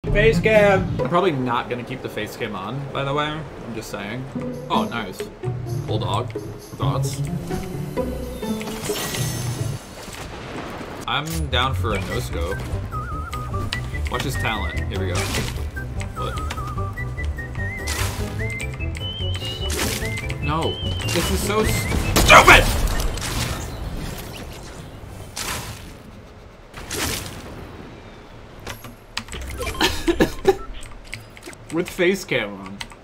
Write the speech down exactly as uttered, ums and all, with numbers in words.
Face cam! I'm probably not gonna keep the face cam on, by the way. I'm just saying. Oh, nice. Bulldog. Thoughts? I'm down for a no-scope. Watch his talent. Here we go. What? No. This is so stupid! With face cam on.